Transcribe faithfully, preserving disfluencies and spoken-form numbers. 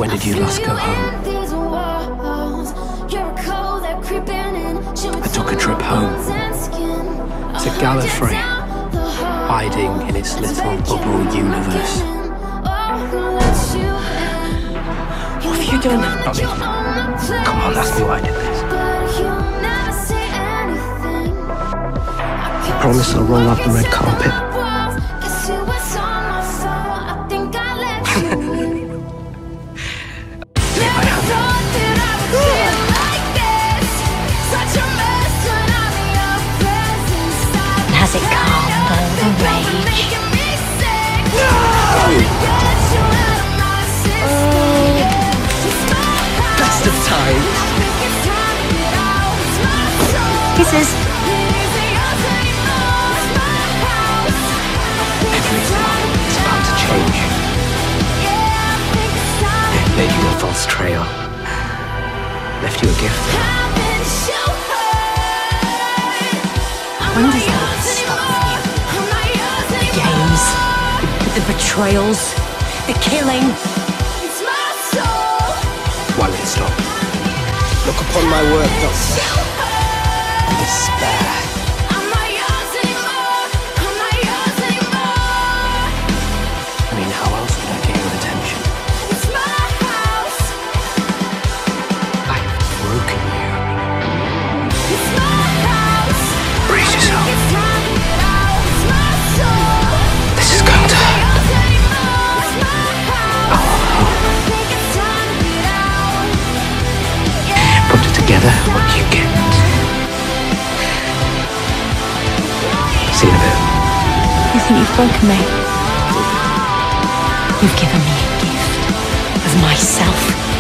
When did you last go home? I took a trip home to Gallifrey, hiding in its little bubble universe. What have you done? Not me. Come on, ask me why I did this. I promise I'll roll out the red carpet. Take my hand. Has it calmed all the rage? Best of times. Kisses. Everything is about to change. Made you a false trail. Left you a gift. When does that stop for you? The games, the betrayals, the killing. Why will it stop? Look upon my work, Doctor. Despair. I mean, how else would I get your attention? I've broken you. Brace yourself. This is going to hurt. Put it together, what you get. See you in a bit. You think you've broken me? You've given me a gift of myself.